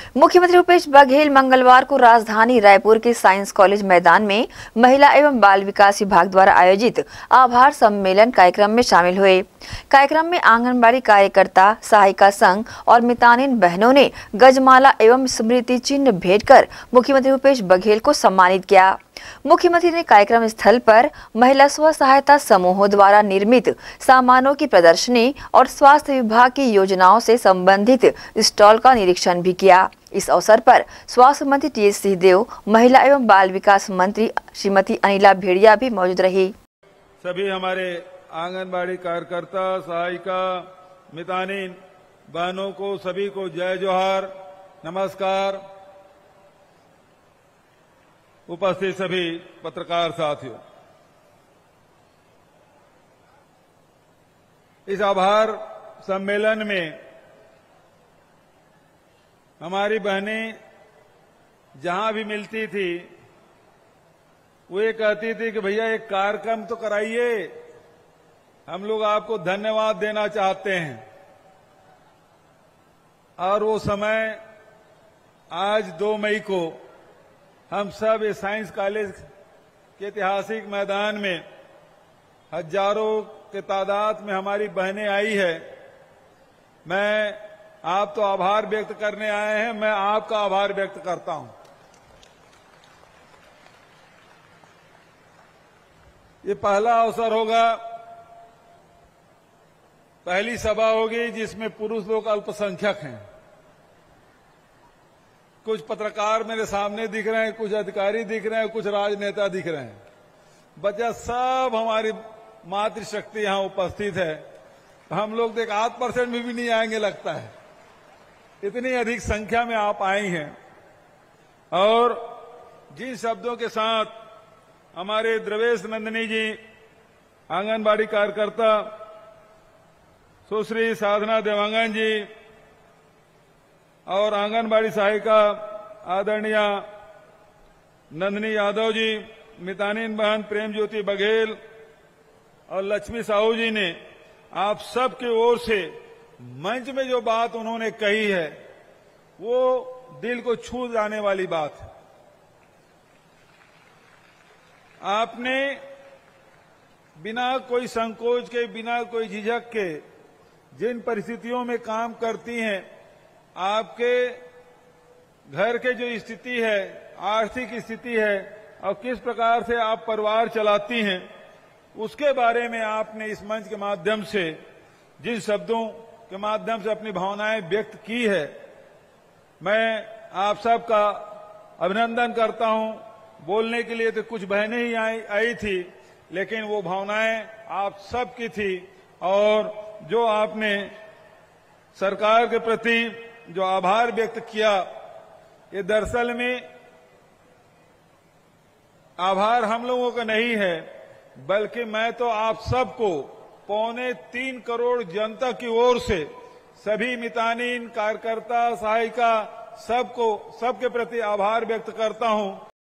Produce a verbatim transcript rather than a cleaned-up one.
मुख्यमंत्री भूपेश बघेल मंगलवार को राजधानी रायपुर के साइंस कॉलेज मैदान में महिला एवं बाल विकास विभाग द्वारा आयोजित आभार सम्मेलन कार्यक्रम में शामिल हुए। कार्यक्रम में आंगनबाड़ी कार्यकर्ता, सहायिका संघ और मितानिन बहनों ने गजमाला एवं स्मृति चिन्ह भेंट कर मुख्यमंत्री भूपेश बघेल को सम्मानित किया। मुख्यमंत्री ने कार्यक्रम स्थल पर महिला स्व सहायता समूहों द्वारा निर्मित सामानों की प्रदर्शनी और स्वास्थ्य विभाग की योजनाओं से संबंधित स्टॉल का निरीक्षण भी किया। इस अवसर पर स्वास्थ्य मंत्री टी एस सिंहदेव, महिला एवं बाल विकास मंत्री श्रीमती अनिला भेड़िया भी मौजूद रही। सभी हमारे आंगनबाड़ी कार्यकर्ता, सहायिका, मितानिन बहनों को सभी को जय जोहार, नमस्कार। उपस्थित सभी पत्रकार साथियों, इस आभार सम्मेलन में हमारी बहनें जहां भी मिलती थी वो ये कहती थी कि भैया एक कार्यक्रम तो कराइए, हम लोग आपको धन्यवाद देना चाहते हैं। और वो समय आज दो मई को हम सब इस साइंस कॉलेज के ऐतिहासिक मैदान में हजारों के तादाद में हमारी बहनें आई है। मैं आप तो आभार व्यक्त करने आए हैं, मैं आपका आभार व्यक्त करता हूं। ये पहला अवसर होगा, पहली सभा होगी जिसमें पुरुष लोग अल्पसंख्यक हैं। कुछ पत्रकार मेरे सामने दिख रहे हैं, कुछ अधिकारी दिख रहे हैं, कुछ राजनेता दिख रहे हैं। बच्चा सब हमारी मातृशक्ति यहां उपस्थित है। हम लोग देख आठ परसेंट में भी नहीं आएंगे लगता है, इतनी अधिक संख्या में आप आई हैं। और जिन शब्दों के साथ हमारे द्रवेश नंदिनी जी, आंगनबाड़ी कार्यकर्ता सुश्री साधना देवांगन जी और आंगनबाड़ी सहायिका आदरणीय नंदिनी यादव जी, मितानिन बहन प्रेम ज्योति बघेल और लक्ष्मी साहू जी ने आप सब की ओर से मंच में जो बात उन्होंने कही है वो दिल को छू जाने वाली बात है। आपने बिना कोई संकोच के, बिना कोई झिझक के जिन परिस्थितियों में काम करती हैं, आपके घर के जो स्थिति है, आर्थिक स्थिति है और किस प्रकार से आप परिवार चलाती हैं, उसके बारे में आपने इस मंच के माध्यम से जिन शब्दों के माध्यम से अपनी भावनाएं व्यक्त की है, मैं आप सबका अभिनंदन करता हूं। बोलने के लिए तो कुछ बहनें ही आई, आई थी, लेकिन वो भावनाएं आप सबकी थी। और जो आपने सरकार के प्रति जो आभार व्यक्त किया, ये दरअसल में आभार हम लोगों का नहीं है, बल्कि मैं तो आप सबको पौने तीन करोड़ जनता की ओर से सभी मितानिन, कार्यकर्ता, सहायिका सबको, सबके प्रति आभार व्यक्त करता हूं।